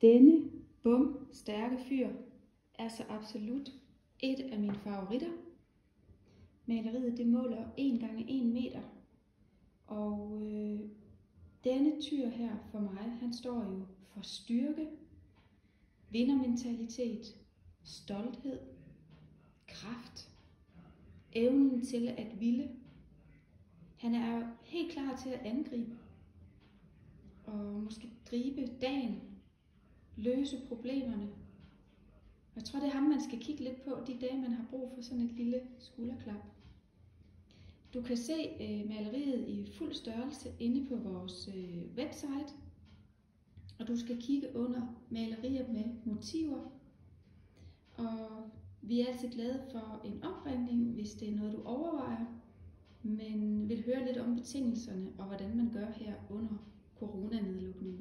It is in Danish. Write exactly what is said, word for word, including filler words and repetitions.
Denne bum stærke fyr er så absolut et af mine favoritter. Maleriet det måler en gange en meter, og øh, denne tyr her for mig, han står jo for styrke, vindermentalitet, stolthed, kraft, evnen til at ville. Han er helt klar til at angribe og måske gribe dagen, løse problemerne. Jeg tror, det er ham, man skal kigge lidt på de dage, man har brug for sådan et lille skulderklap. Du kan se øh, maleriet i fuld størrelse inde på vores øh, website, og du skal kigge under malerier med motiver. Og vi er altid glade for en opringning, hvis det er noget, du overvejer, men vil høre lidt om betingelserne og hvordan man gør her under coronanedlukningen.